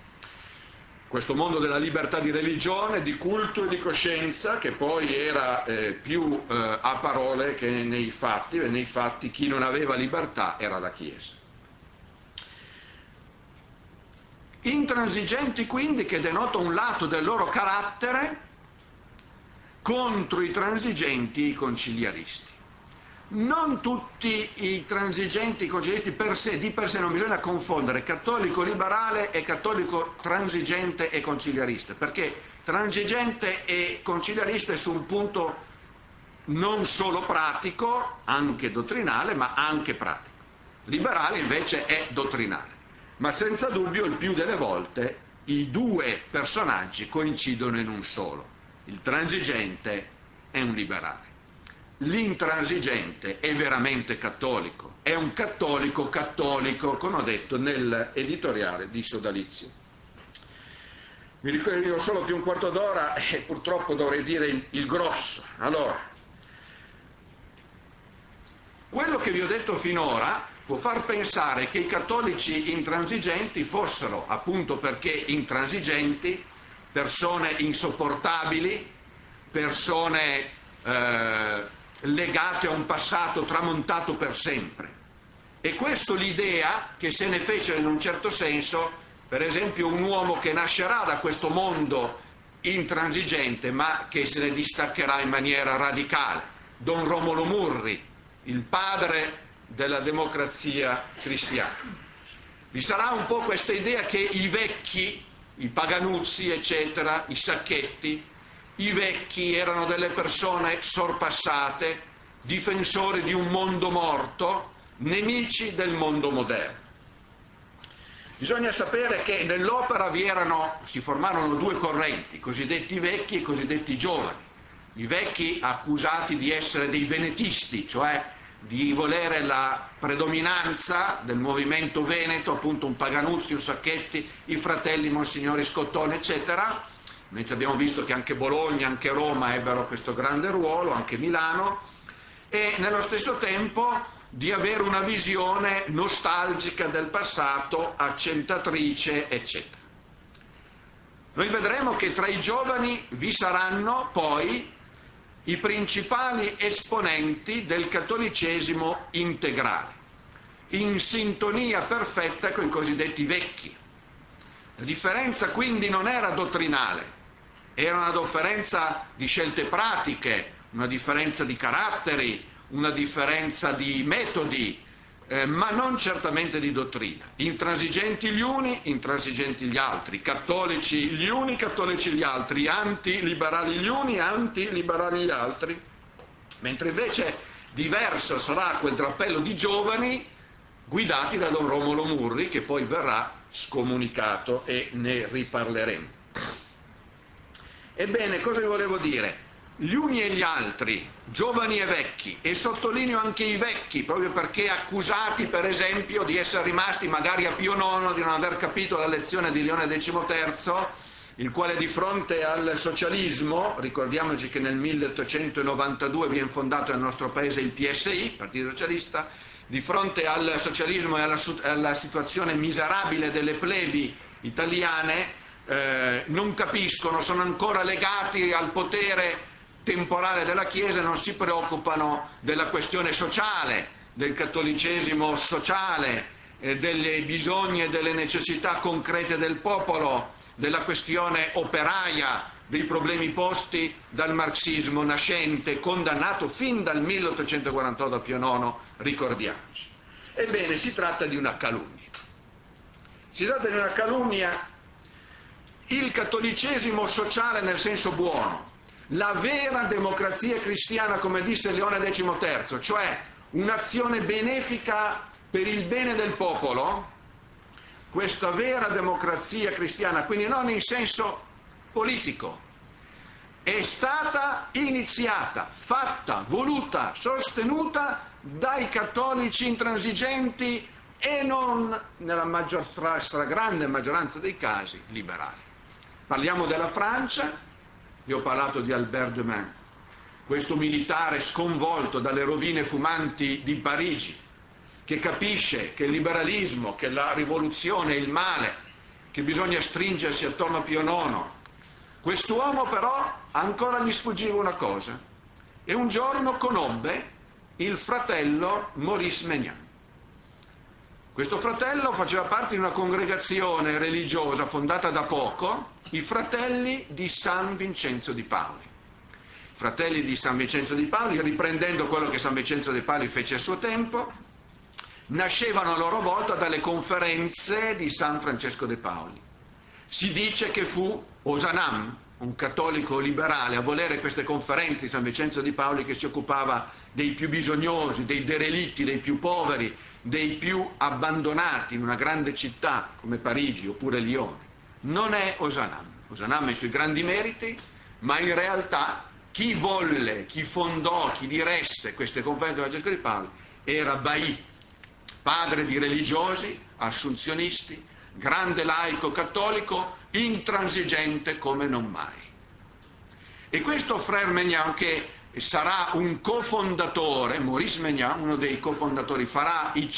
Questo mondo della libertà di religione, di culto e di coscienza, che poi era più a parole che nei fatti, e nei fatti chi non aveva libertà era la Chiesa. Intransigenti quindi, che denota un lato del loro carattere contro i transigenti e i conciliaristi. Non tutti i transigenti e i conciliaristi di per sé non bisogna confondere cattolico liberale e cattolico transigente e conciliarista, perché transigente e conciliarista è su un punto non solo pratico, anche dottrinale, ma anche pratico. Liberale invece è dottrinale, ma senza dubbio il più delle volte i due personaggi coincidono in un solo. Il transigente è un liberale. L'intransigente è veramente cattolico, è un cattolico cattolico, come ho detto nell'editoriale di Sodalizio. Mi ricordo solo più un quarto d'ora e purtroppo dovrei dire il grosso. Allora, quello che vi ho detto finora può far pensare che i cattolici intransigenti fossero, appunto perché intransigenti, persone insopportabili, persone legate a un passato tramontato per sempre. E questo l'idea che se ne fece in un certo senso, per esempio, un uomo che nascerà da questo mondo intransigente ma che se ne distaccherà in maniera radicale, Don Romolo Murri, il padre della democrazia cristiana. Vi sarà un po' questa idea che i vecchi, i Paganuzzi eccetera, i Sacchetti, i vecchi erano delle persone sorpassate, difensori di un mondo morto, nemici del mondo moderno. Bisogna sapere che nell'opera si formarono due correnti, i cosiddetti vecchi e i cosiddetti giovani. I vecchi accusati di essere dei venetisti, cioè di volere la predominanza del movimento veneto, appunto un Paganuzzi, un Sacchetti, i fratelli Monsignori Scottone, eccetera, mentre abbiamo visto che anche Bologna, anche Roma ebbero questo grande ruolo, anche Milano, e nello stesso tempo di avere una visione nostalgica del passato, accentatrice, eccetera. Noi vedremo che tra i giovani vi saranno poi i principali esponenti del cattolicesimo integrale, in sintonia perfetta con i cosiddetti vecchi. La differenza quindi non era dottrinale, era una differenza di scelte pratiche, una differenza di caratteri, una differenza di metodi, ma non certamente di dottrina. Intransigenti gli uni, intransigenti gli altri, cattolici gli uni, cattolici gli altri, antiliberali gli uni, antiliberali gli altri, mentre invece diverso sarà quel drappello di giovani guidati da Don Romolo Murri, che poi verrà scomunicato e ne riparleremo. Ebbene, cosa vi volevo dire? Gli uni e gli altri, giovani e vecchi, e sottolineo anche i vecchi, proprio perché accusati per esempio di essere rimasti magari a Pio IX, di non aver capito la lezione di Leone XIII, il quale di fronte al socialismo, ricordiamoci che nel 1892 viene fondato nel nostro paese il PSI, il Partito Socialista, di fronte al socialismo e alla situazione miserabile delle plebi italiane, non capiscono, sono ancora legati al potere temporale della Chiesa e non si preoccupano della questione sociale, del cattolicesimo sociale, dei bisogni e delle necessità concrete del popolo, della questione operaia, dei problemi posti dal marxismo nascente, condannato fin dal 1848 da Pio IX, ricordiamoci. Ebbene, si tratta di una calunnia. Si tratta di una calunnia. Il cattolicesimo sociale nel senso buono, la vera democrazia cristiana, come disse Leone XIII, cioè un'azione benefica per il bene del popolo, questa vera democrazia cristiana, quindi non in senso politico, è stata iniziata, fatta, voluta, sostenuta dai cattolici intransigenti e non, nella stragrande maggioranza dei casi, liberali. Parliamo della Francia. Vi ho parlato di Albert Demain, questo militare sconvolto dalle rovine fumanti di Parigi, che capisce che il liberalismo, che la rivoluzione è il male, che bisogna stringersi attorno a Pio IX. Quest'uomo però ancora gli sfuggiva una cosa, e un giorno conobbe il fratello Maurice Maignan. Questo fratello faceva parte di una congregazione religiosa fondata da poco, i Fratelli di San Vincenzo di Paoli. Fratelli di San Vincenzo di Paoli, riprendendo quello che San Vincenzo di Paoli fece a suo tempo, nascevano a loro volta dalle conferenze di San Francesco de Paoli. Si dice che fu Ozanam, un cattolico liberale, a volere queste conferenze di San Vincenzo di Paoli, che si occupava dei più bisognosi, dei derelitti, dei più poveri, dei più abbandonati in una grande città come Parigi oppure Lione. Non è Ozanam. Ozanam ha i suoi grandi meriti, ma in realtà chi volle, chi fondò, chi diresse queste conferenze di Francesco di Paoli era Bailly, padre di religiosi, assunzionisti, grande laico cattolico, intransigente come non mai. E questo Frère Maignan, che sarà un cofondatore, Maurice Maignan, uno dei cofondatori, farà i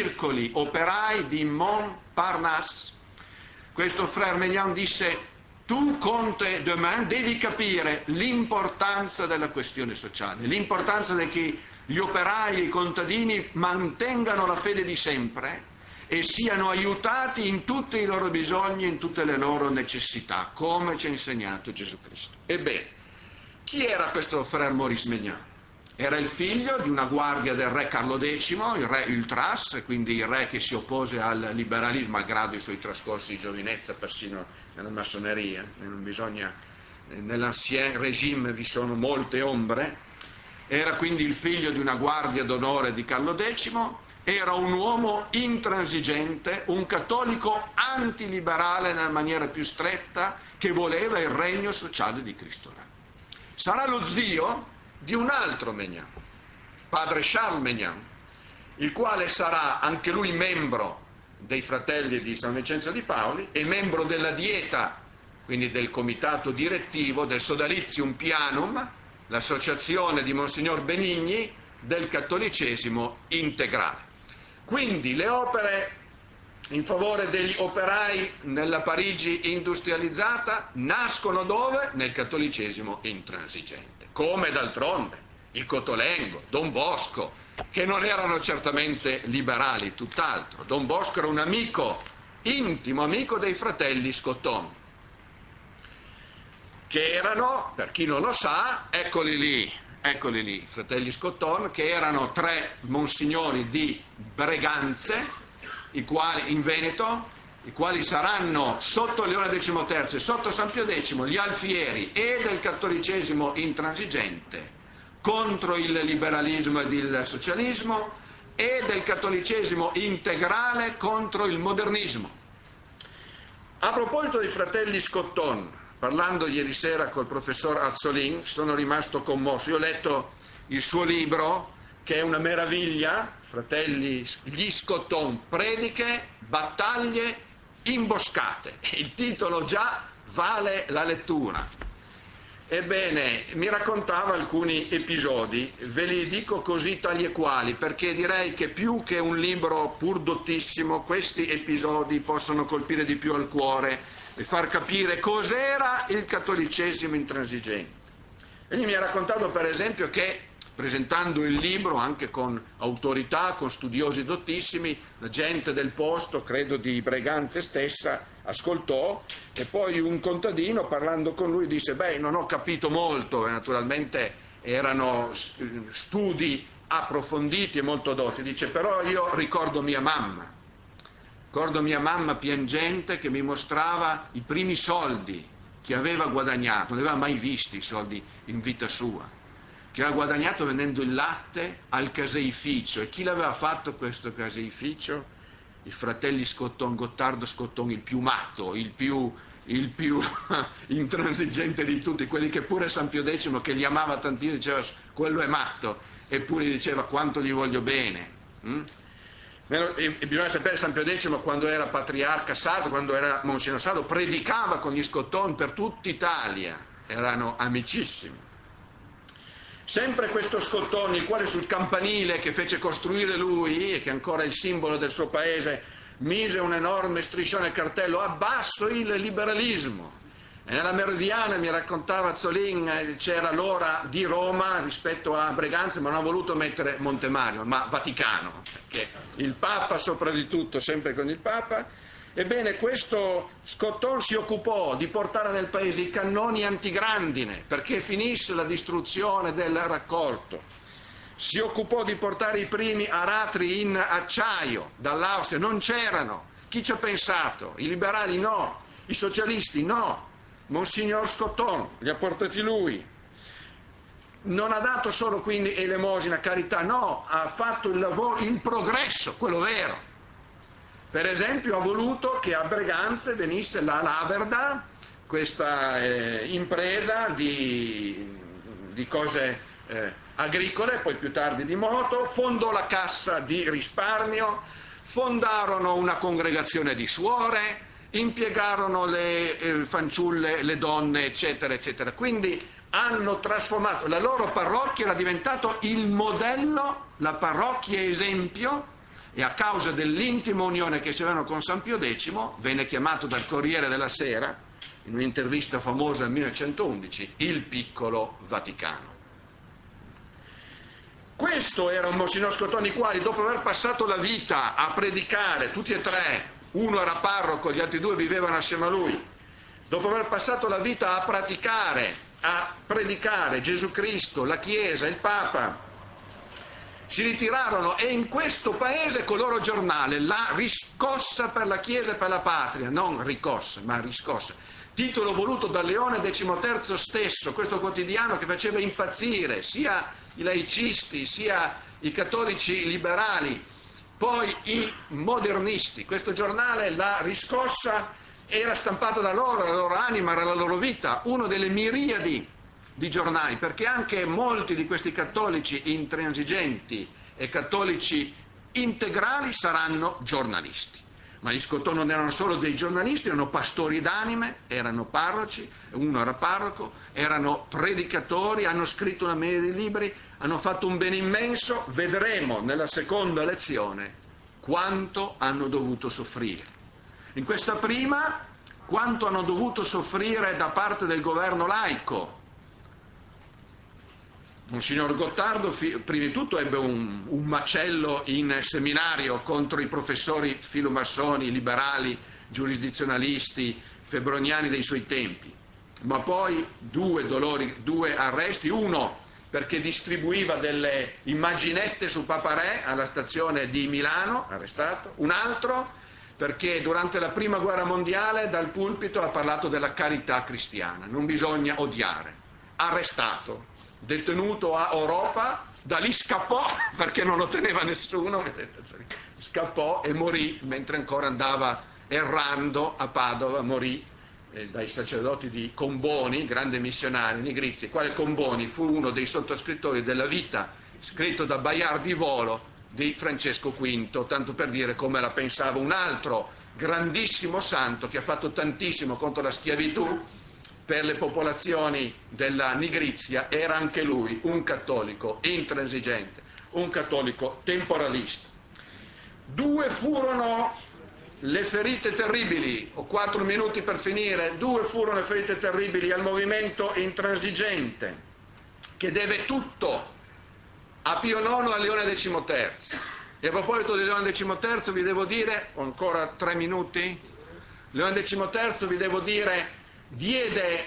circoli operai di Montparnasse. Questo Frère Maignan disse: tu, conte Demain, devi capire l'importanza della questione sociale, l'importanza che gli operai e i contadini mantengano la fede di sempre e siano aiutati in tutti i loro bisogni, in tutte le loro necessità, come ci ha insegnato Gesù Cristo. Ebbene, chi era questo Frère Maurice Maignan? Era il figlio di una guardia del re Carlo X, il re Ultras, quindi il re che si oppose al liberalismo, malgrado i suoi trascorsi di giovinezza persino nella massoneria. Nell'ancien regime vi sono molte ombre. Era quindi il figlio di una guardia d'onore di Carlo X, era un uomo intransigente, un cattolico antiliberale nella maniera più stretta, che voleva il regno sociale di Cristo Re. Sarà lo zio di un altro Maignan, padre Charles Maignan, il quale sarà anche lui membro dei fratelli di San Vincenzo di Paoli e membro della Dieta, quindi del comitato direttivo del Sodalizium Pianum, l'associazione di Monsignor Benigni del cattolicesimo integrale. Quindi le opere in favore degli operai nella Parigi industrializzata nascono dove? Nel cattolicesimo intransigente. Come d'altronde il Cotolengo, Don Bosco, che non erano certamente liberali, tutt'altro. Don Bosco era un amico, intimo amico dei fratelli Scotton, che erano, per chi non lo sa, eccoli lì, i fratelli Scotton, che erano 3 monsignori di Breganze, in Veneto, i quali saranno sotto Leone XIII e sotto San Pio X gli alfieri e del cattolicesimo intransigente contro il liberalismo ed il socialismo e del cattolicesimo integrale contro il modernismo. A proposito dei fratelli Scotton, parlando ieri sera col professor Azzolin, sono rimasto commosso. Io ho letto il suo libro, che è una meraviglia, fratelli gli Scotton, prediche, battaglie, imboscate. Il titolo già vale la lettura. Ebbene, mi raccontava alcuni episodi, ve li dico così tali e quali, perché direi che più che un libro pur dottissimo, questi episodi possono colpire di più al cuore e far capire cos'era il cattolicesimo intransigente. Egli mi ha raccontato per esempio che, presentando il libro anche con autorità, con studiosi dottissimi, la gente del posto, credo di Breganze stessa, ascoltò, e poi un contadino parlando con lui disse: beh, non ho capito molto, e naturalmente erano studi approfonditi e molto dotti. Dice: però io ricordo mia mamma piangente che mi mostrava i primi soldi che aveva guadagnato, non aveva mai visti i soldi in vita sua, che aveva guadagnato vendendo il latte al caseificio. E chi l'aveva fatto questo caseificio? I fratelli Scotton, Gottardo Scotton, il più matto, il più intransigente di tutti, quelli che pure San Pio X, che li amava tantino, diceva: quello è matto, eppure gli diceva: quanto gli voglio bene. E bisogna sapere, San Pio X, quando era patriarca sardo, quando era Monsignor sardo, predicava con gli Scotton per tutta Italia, erano amicissimi. Sempre questo Scotton, il quale sul campanile che fece costruire lui, e che ancora è il simbolo del suo paese, mise un enorme striscione cartello: abbasso il liberalismo. E nella Meridiana, mi raccontava Zolin, c'era l'ora di Roma rispetto a Breganze, ma non ha voluto mettere Montemario, ma Vaticano, perché il Papa sopra di tutto, sempre con il Papa. Ebbene, questo Scotton si occupò di portare nel paese i cannoni antigrandine perché finisse la distruzione del raccolto. Si occupò di portare i primi aratri in acciaio dall'Austria, non c'erano. Chi ci ha pensato? I liberali no, i socialisti no. Monsignor Scotton li ha portati lui. Non ha dato solo quindi elemosina, carità, no, ha fatto il lavoro, il progresso, quello vero. Per esempio ha voluto che a Breganze venisse la Laverda, questa impresa di cose agricole, poi più tardi di moto, fondò la cassa di risparmio, fondarono una congregazione di suore, impiegarono le fanciulle, le donne, eccetera, eccetera. Quindi hanno trasformato, la loro parrocchia era diventato il modello, la parrocchia esempio, e a causa dell'intima unione che si avevano con San Pio X, venne chiamato dal Corriere della Sera in un'intervista famosa nel 1911, il piccolo Vaticano. Questo era un Monsignor Scotton, i quali dopo aver passato la vita a predicare, tutti e tre, uno era parroco, gli altri due vivevano assieme a lui, dopo aver passato la vita a praticare, a predicare Gesù Cristo, la Chiesa, il Papa, si ritirarono e in questo paese col loro giornale, La riscossa per la Chiesa e per la Patria, non ricossa, ma riscossa, titolo voluto da Leone XIII stesso, questo quotidiano che faceva impazzire sia i laicisti, sia i cattolici liberali, poi i modernisti. Questo giornale, La riscossa, era stampato da loro, la loro anima, era la loro vita, uno delle miriadi di giornali, perché anche molti di questi cattolici intransigenti e cattolici integrali saranno giornalisti. Ma gli Scotton non erano solo dei giornalisti, erano pastori d'anime, erano parroci, uno era parroco, erano predicatori, hanno scritto una miriade di libri, hanno fatto un bene immenso. Vedremo nella seconda lezione quanto hanno dovuto soffrire. In questa prima, quanto hanno dovuto soffrire da parte del governo laico. Monsignor Gottardo prima di tutto ebbe un macello in seminario contro i professori filomassoni, liberali, giurisdizionalisti, febroniani dei suoi tempi, ma poi due arresti, uno perché distribuiva delle immaginette su Papa Re alla stazione di Milano, arrestato, un altro perché durante la prima guerra mondiale dal pulpito ha parlato della carità cristiana, non bisogna odiare, arrestato, detenuto a Europa, da lì scappò perché non lo teneva nessuno, scappò e morì mentre ancora andava errando a Padova, morì dai sacerdoti di Comboni, grande missionario Nigrizia, il quale Comboni fu uno dei sottoscrittori della vita, scritto da Bayard di Volo, di Francesco V, tanto per dire come la pensava un altro grandissimo santo che ha fatto tantissimo contro la schiavitù per le popolazioni della Nigrizia, era anche lui un cattolico intransigente, un cattolico temporalista. Due furono le ferite terribili, ho 4 minuti per finire, due furono le ferite terribili al movimento intransigente, che deve tutto a Pio IX e a Leone XIII. E a proposito di Leone XIII vi devo dire, ho ancora 3 minuti, Leone XIII vi devo dire diede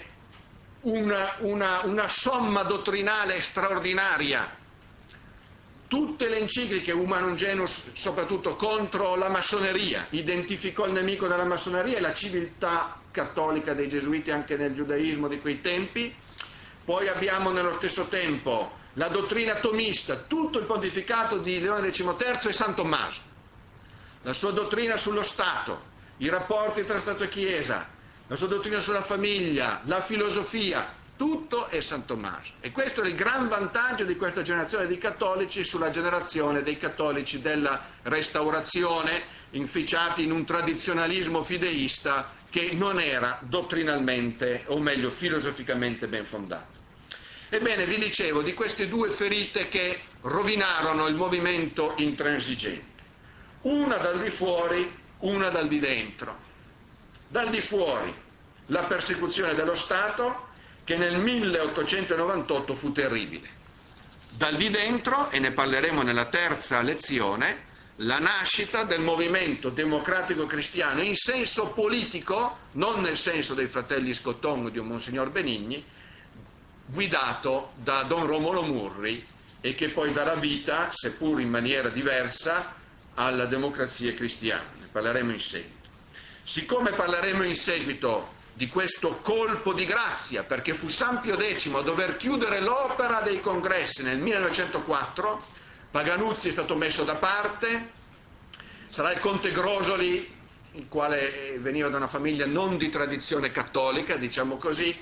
una somma dottrinale straordinaria. Tutte le encicliche Humanum Genus, soprattutto contro la massoneria, identificò il nemico della massoneria e la civiltà cattolica dei gesuiti anche nel giudaismo di quei tempi. Poi abbiamo nello stesso tempo la dottrina tomista, tutto il pontificato di Leone XIII e San Tommaso, la sua dottrina sullo Stato, i rapporti tra Stato e Chiesa, la sua dottrina sulla famiglia, la filosofia, tutto è San Tommaso. E questo è il gran vantaggio di questa generazione di cattolici sulla generazione dei cattolici della Restaurazione, inficiati in un tradizionalismo fideista che non era dottrinalmente, o meglio filosoficamente ben fondato. Ebbene, vi dicevo di queste due ferite che rovinarono il movimento intransigente. Una dal di fuori, una dal di dentro. Dal di fuori la persecuzione dello Stato che nel 1898 fu terribile. Dal di dentro, e ne parleremo nella terza lezione, la nascita del movimento democratico cristiano in senso politico, non nel senso dei fratelli Scotton o di un Monsignor Benigni, guidato da Don Romolo Murri e che poi darà vita, seppur in maniera diversa, alla democrazia cristiana. Ne parleremo in seguito. Siccome parleremo in seguito di questo colpo di grazia, perché fu San Pio X a dover chiudere l'opera dei congressi nel 1904, Paganuzzi è stato messo da parte, sarà il conte Grosoli, il quale veniva da una famiglia non di tradizione cattolica, diciamo così,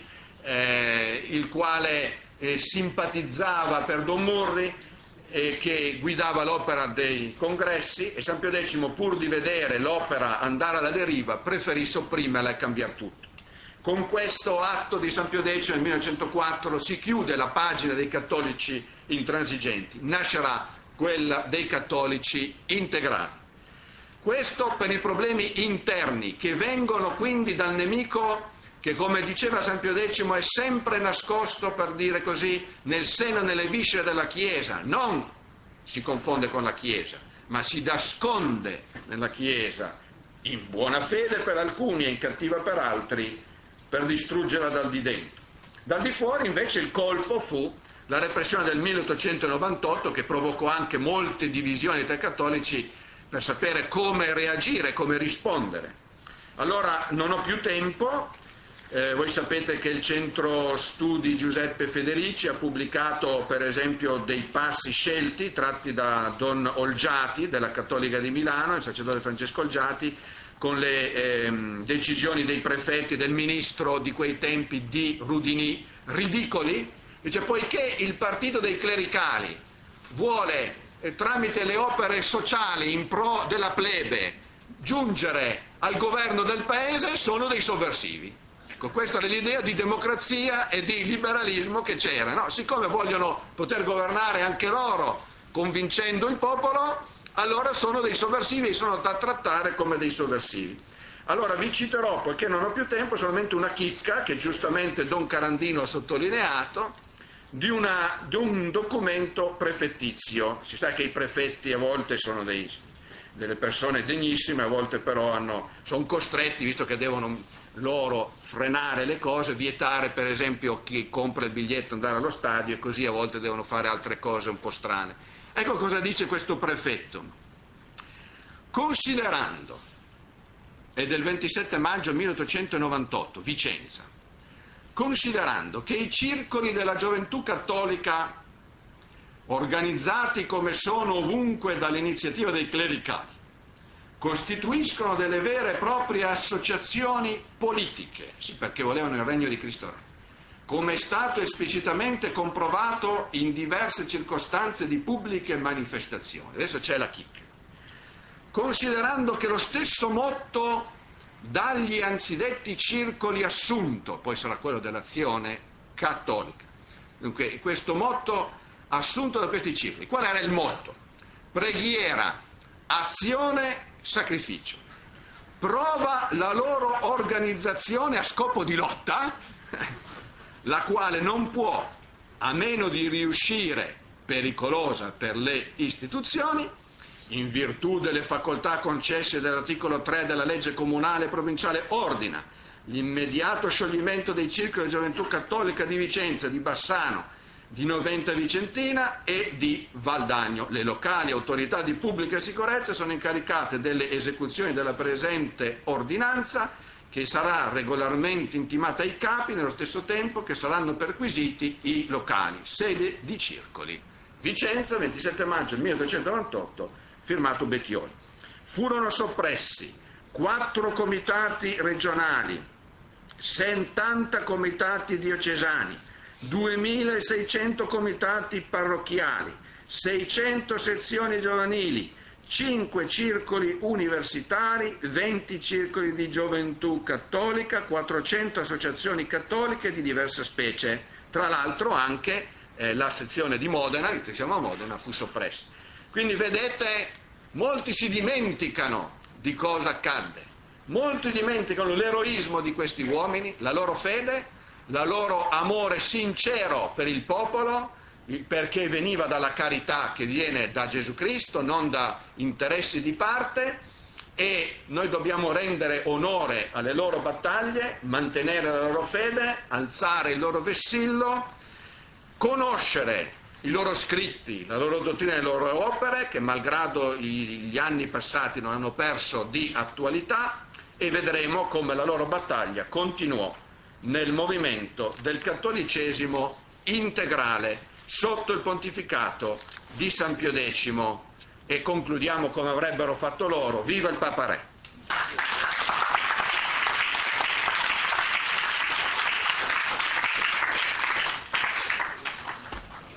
il quale simpatizzava per Don Murri, che guidava l'opera dei congressi, e San Pio X, pur di vedere l'opera andare alla deriva, preferì sopprimerla e cambiare tutto. Con questo atto di San Pio X nel 1904 si chiude la pagina dei cattolici intransigenti, nascerà quella dei cattolici integrali. Questo per i problemi interni che vengono quindi dal nemico che, come diceva San Pio X, è sempre nascosto, per dire così, nel seno e nelle viscere della Chiesa. Non si confonde con la Chiesa, ma si nasconde nella Chiesa, in buona fede per alcuni e in cattiva per altri, per distruggerla dal di dentro. Dal di fuori invece il colpo fu la repressione del 1898, che provocò anche molte divisioni tra i cattolici per sapere come reagire, come rispondere. Allora non ho più tempo, voi sapete che il centro studi Giuseppe Federici ha pubblicato per esempio dei passi scelti tratti da Don Olgiati della Cattolica di Milano, il sacerdote Francesco Olgiati, con le decisioni dei prefetti, del ministro di quei tempi di Rudinì, ridicoli. Dice: poiché il partito dei clericali vuole tramite le opere sociali in pro della plebe giungere al governo del paese, sono dei sovversivi. Ecco, questa è l'idea di democrazia e di liberalismo che c'era, no? Siccome vogliono poter governare anche loro convincendo il popolo, allora sono dei sovversivi e sono da trattare come dei sovversivi. Allora vi citerò, poiché non ho più tempo, solamente una chicca che giustamente Don Carandino ha sottolineato, di un documento prefettizio. Si sa che i prefetti a volte sono delle persone degnissime, a volte però sono costretti, visto che devono loro frenare le cose, vietare per esempio chi compra il biglietto andare allo stadio, e così a volte devono fare altre cose un po' strane. Ecco cosa dice questo prefetto. Considerando, è del 27 maggio 1898, Vicenza, considerando che i circoli della gioventù cattolica, organizzati come sono ovunque dall'iniziativa dei clericali, costituiscono delle vere e proprie associazioni politiche, sì, perché volevano il regno di Cristo, come è stato esplicitamente comprovato in diverse circostanze di pubbliche manifestazioni. Adesso c'è la chicca. Considerando che lo stesso motto dagli anzidetti circoli assunto, poi sarà quello dell'azione cattolica. Dunque, questo motto assunto da questi circoli, qual era il motto? Preghiera, azione, sacrificio. Prova la loro organizzazione a scopo di lotta, la quale non può, a meno di riuscire pericolosa per le istituzioni, in virtù delle facoltà concesse dall'articolo 3 della legge comunale e provinciale, ordina l'immediato scioglimento dei circoli di gioventù cattolica di Vicenza, di Bassano, di Noventa Vicentina e di Valdagno. Le locali autorità di pubblica sicurezza sono incaricate delle esecuzioni della presente ordinanza, che sarà regolarmente intimata ai capi nello stesso tempo che saranno perquisiti i locali, sede di circoli. Vicenza, 27 maggio 1898, firmato Becchioli. Furono soppressi 4 comitati regionali, 70 comitati diocesani, 2600 comitati parrocchiali, 600 sezioni giovanili, 5 circoli universitari, 20 circoli di gioventù cattolica, 400 associazioni cattoliche di diversa specie. Tra l'altro anche la sezione di Modena, che siamo a Modena, fu soppressa. Quindi vedete, molti si dimenticano di cosa accadde, molti dimenticano l'eroismo di questi uomini, la loro fede, la loro amore sincero per il popolo, perché veniva dalla carità che viene da Gesù Cristo, non da interessi di parte, e noi dobbiamo rendere onore alle loro battaglie, mantenere la loro fede, alzare il loro vessillo, conoscere i loro scritti, la loro dottrina e le loro opere, che malgrado gli anni passati non hanno perso di attualità, e vedremo come la loro battaglia continuò nel movimento del cattolicesimo integrale sotto il pontificato di San Pio X. E concludiamo come avrebbero fatto loro: viva il Papa Re!